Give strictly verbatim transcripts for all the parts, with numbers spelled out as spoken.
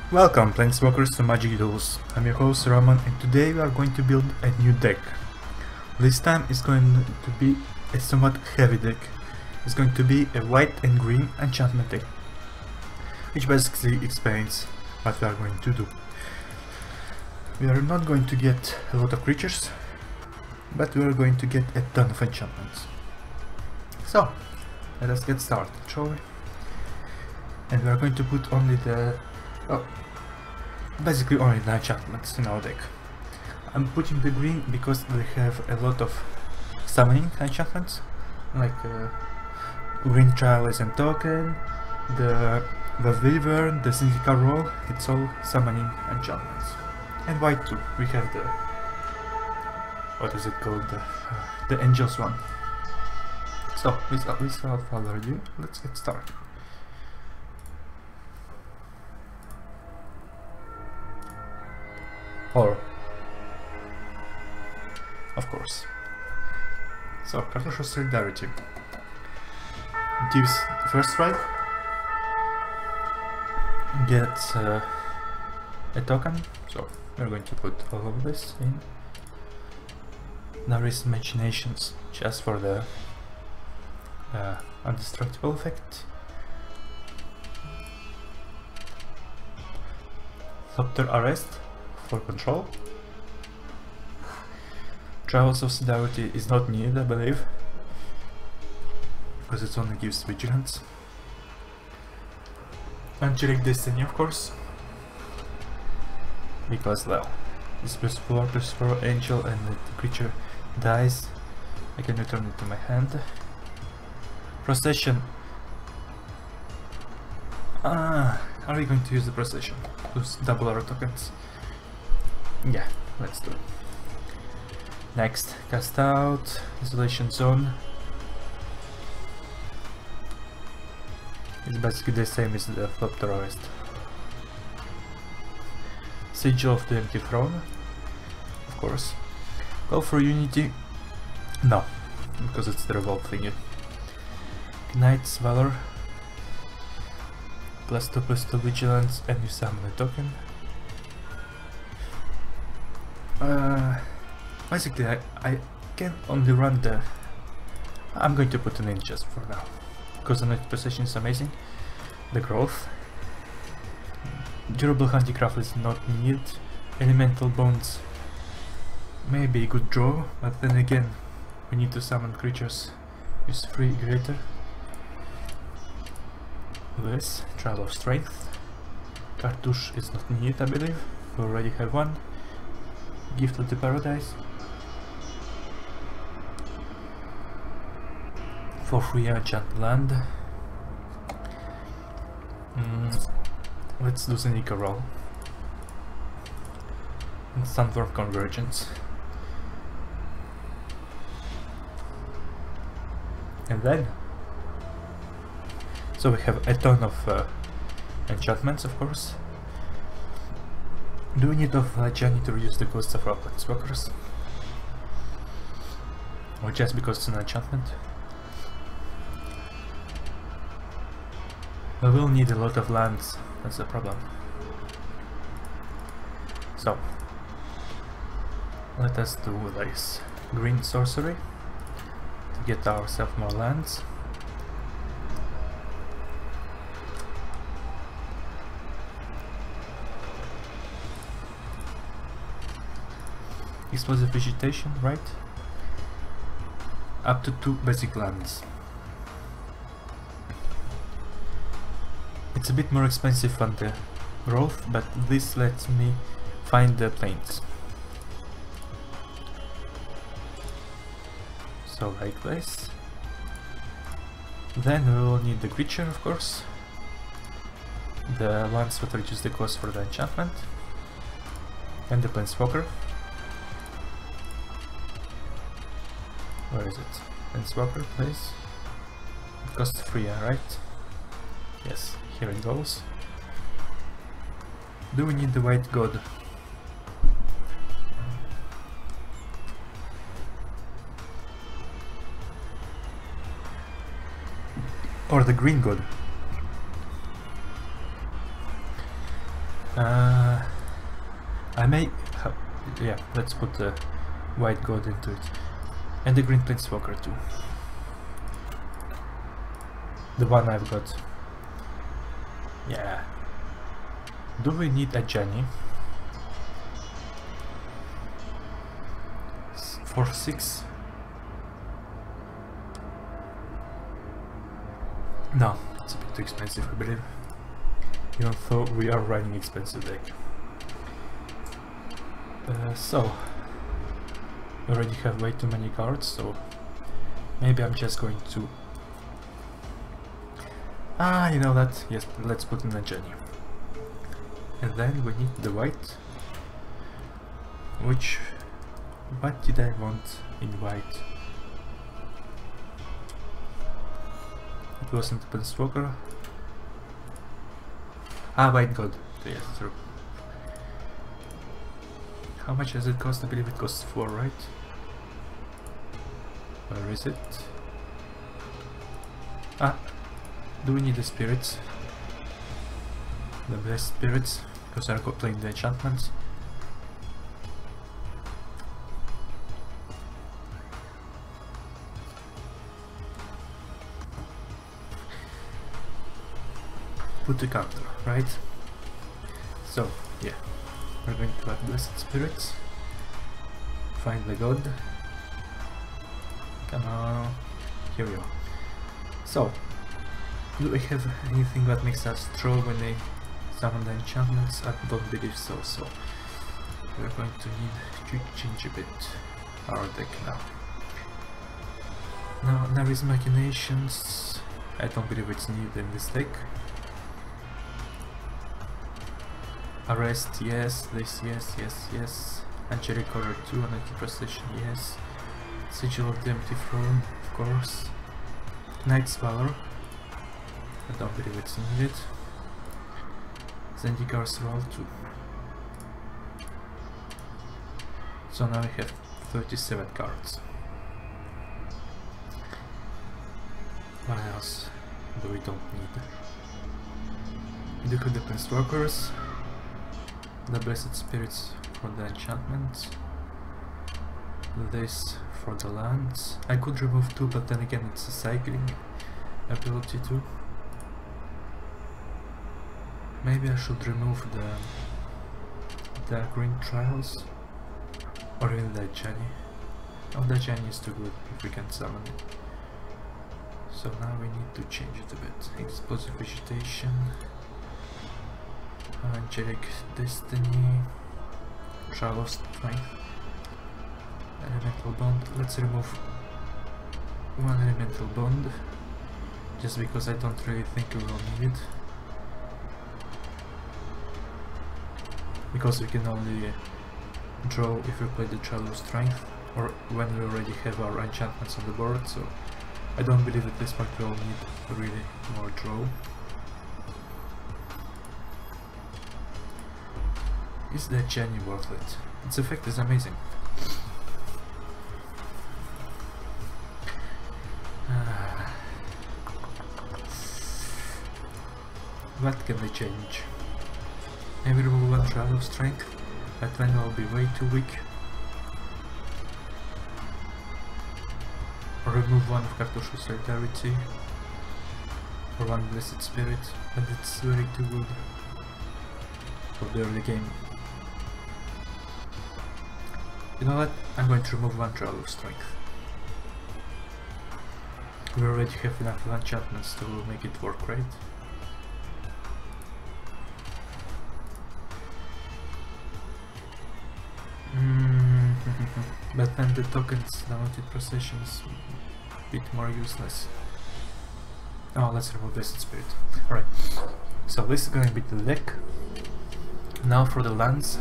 Welcome Planeswalkers to Magic Duels. I'm your host Roman and today we are going to build a new deck. This time it's going to be a somewhat heavy deck. It's going to be a white and green enchantment deck, which basically explains what we are going to do. We are not going to get a lot of creatures, but we are going to get a ton of enchantments. So, let us get started, shall we? And we are going to put only the... oh, basically only the enchantments in our deck. I'm putting the green because they have a lot of summoning enchantments, like uh, Green Trials and Token, the the Wyvern, the Syndical Roll, it's all summoning enchantments. And white too, we have the... what is it called? The, uh, the Angels one. So, without, without further ado, let's get started. Or, of course. So, Cartouche of Solidarity gives first strike, gets uh, a token, so we're going to put all of this in. Nari's Machinations, just for the uh, Undestructible effect. Thopter Arrest for control. Trials of Solidarity is not needed, I believe, because it only gives vigilance. Angelic Destiny, of course, because, well, this plus four plus four angel, and if the creature dies, I can return it to my hand. Procession. Ah, are we going to use the Procession? Those double our tokens. Yeah, let's do it. Next, cast out, Isolation Zone. It's basically the same as the Thopter Arrest. Sigil of the Empty Throne, of course. Go for Unity. No, because it's the revolt thingy. Knight's Valor. Plus two plus two vigilance, and you summon a token. Uh, basically, I, I can only run the... I'm going to put an in just for now, because the Knight Possession is amazing. The Growth. Durable Handicraft is not needed. Elemental Bones may be a good draw, but then again, we need to summon creatures. Use three greater. This, Trial of Strength. Cartouche is not needed, I believe. We already have one. Gift of the Paradise. For free enchant land. Mm, let's do Syndical Roll. And Sunform Convergence. And then, so we have a ton of uh, enchantments, of course. Do we need of uh, Journey to reduce the cost of our Planeswalkers? Or just because it's an enchantment? We will need a lot of lands, that's the problem. So, let us do this. Green Sorcery, to get ourselves more lands. Explosive Vegetation, right? Up to two basic lands. It's a bit more expensive on the growth, but this lets me find the planes. So like this. Then we will need the creature, of course. The ones that reduce the cost for the enchantment. And the Planeswalker. Where is it? Planeswalker, please. It costs three, right? Yes, here it goes. Do we need the White God? Or the Green God? Uh, I may have, yeah, let's put the white god into it. And the green planeswalker too. The one I've got. Yeah. Do we need a Jenny? S for six? No, it's a bit too expensive, I believe. Even though we are running expensive deck. Uh, so, we already have way too many cards, so maybe I'm just going to... Ah, you know that? Yes, let's put in a Jenny. And then we need the white. Which... what did I want in white? It wasn't the Planeswalker. Ah, white god. Yes, true. How much does it cost? I believe it costs four, right? Where is it? Ah, do we need the spirits? The blessed spirits, because I'm playing the enchantments. Put the counter, right? So, yeah, we're going to have blessed spirits. Find the god. Come on, here we are. So, do we have anything that makes us draw when they summon the enchantments? I don't believe so, so we're going to need to change a bit our deck now. Now, there is Machinations. I don't believe it's needed in this deck. Arrest, yes. This, yes, yes, yes. Angelic Horror two, Anti-Procession, yes. Sigil of the Empty Throne, of course. Knight's Valor. I don't believe it's needed. Zendikar Roll two. So now we have thirty-seven cards. What else do we don't need? We do have the Planeswalkers. The Blessed Spirits for the enchantments. This for the lands. I could remove two, but then again it's a cycling ability too. Maybe I should remove the the Green Trials, or even the Jenny. Oh, the Jenny is too good if we can summon it. So now we need to change it a bit. Explosive Vegetation. Angelic Destiny, Travel Strength, Elemental Bond. Let's remove one Elemental Bond, just because I don't really think we will need it. Because we can only draw if we play the Travel Strength, or when we already have our enchantments on the board, so I don't believe at this point we will need really more draw. Is that Jenny worth it? Its effect is amazing. Ah. What can they change? Maybe remove one Trial of Strength, but then I'll be way too weak. Or remove one of Cartouche Solidarity, or one Blessed Spirit, but it's very too good for the early game. You know what? I'm going to remove one Trial of Strength. We already have enough enchantments to make it work, right? Mm. But then the tokens, the Mounted Procession is a bit more useless. Oh, let's remove Blessed Spirit. Alright, so this is going to be the deck. Now for the lands.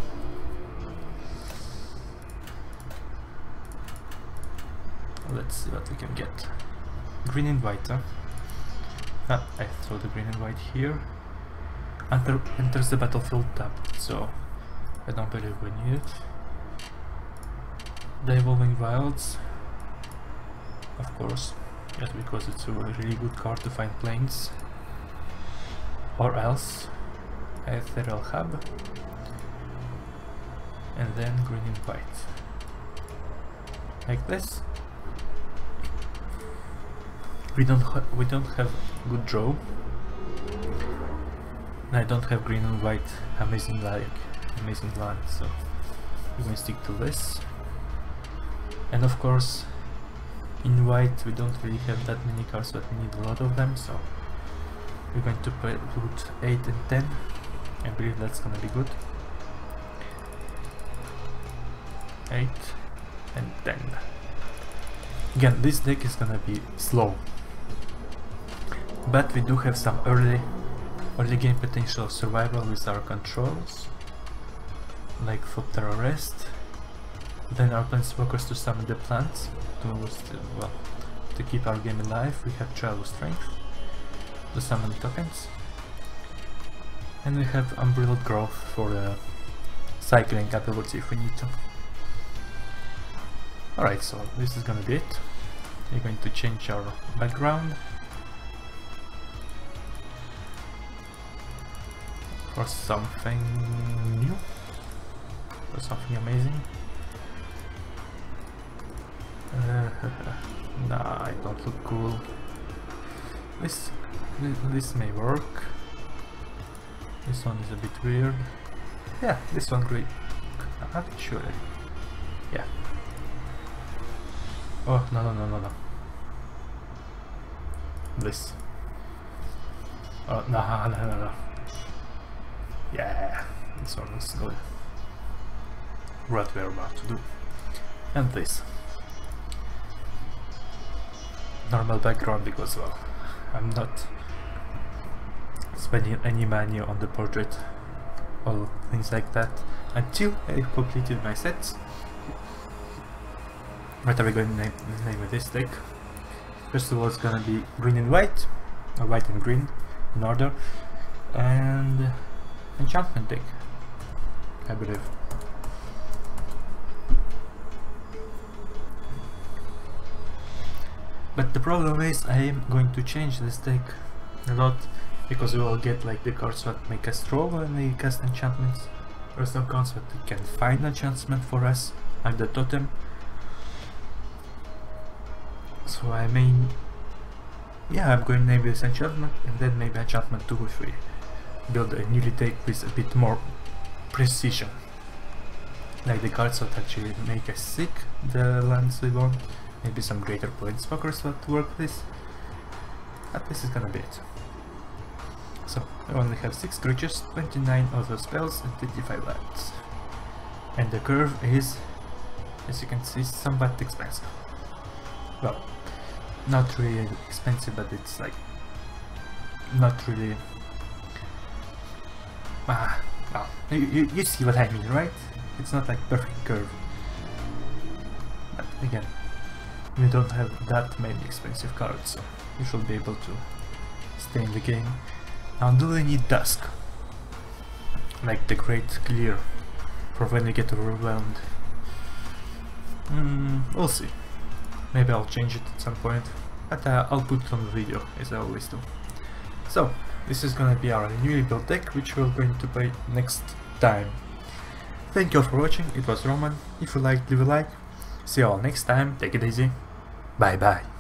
Let's see what we can get. Green and white, huh? Ah, I throw the green and white here. Enter enters the battlefield tapped, so I don't believe we need it. The Evolving Wilds, of course, just because it's a really good card to find planes. Or else, Ethereal Hub, and then green and white, like this. We don't ha we don't have good draw. I don't have green and white amazing like amazing land, so we're going to stick to this. And of course, in white we don't really have that many cards, but we need a lot of them, so we're going to put eight and ten. I believe that's gonna be good. eight and ten. Again, this deck is gonna be slow, but we do have some early early game potential survival with our controls, like Thoptera Rest. Then our Planeswalkers to summon the plants to still, well, to keep our game alive. We have Travel Strength to summon tokens, and we have Unbridled Growth for the cycling ability if we need to. Alright, so this is gonna be it. We're going to change our background for something new, for something amazing. Uh, nah, I don't look cool. This, this may work. This one is a bit weird. Yeah, this one great. Actually, yeah. Oh, no, no, no, no, no. This. Oh, no, no, no, no. Yeah, this one is good. What we're about to do. And this. Normal background because, well, I'm not spending any money on the portrait or things like that until I completed my sets. What are we going to name, name this deck? First of all, it's gonna be green and white, or white and green in order, and enchantment deck, I believe. But the problem is I am going to change this deck a lot, because we will get like the cards that make us draw when we cast enchantments, or some cards that can find enchantment for us, like the totem. So I mean, yeah, I'm going to name this enchantment, and then maybe enchantment two if we build a newly deck with a bit more precision. Like the cards that actually make us sick, the lands we want. Maybe some greater Planeswalkers that work this. But this is gonna be it. So, I only have six creatures, twenty-nine other spells, and twenty-five lands. And the curve is, as you can see, somewhat expensive. Well, not really expensive, but it's like not really. Ah, well, you, you, you see what I mean, right? It's not like perfect curve. But again, we don't have that many expensive cards, so you should be able to stay in the game. Now, do we need Dusk? Like the Great Clear for when we get overwhelmed? Mm, we'll see. Maybe I'll change it at some point, but uh, I'll put it on the video, as I always do. So, this is gonna be our newly built deck, which we're going to play next time. Thank you all for watching, it was Roman. If you liked, leave a like. See you all next time, take it easy, bye bye.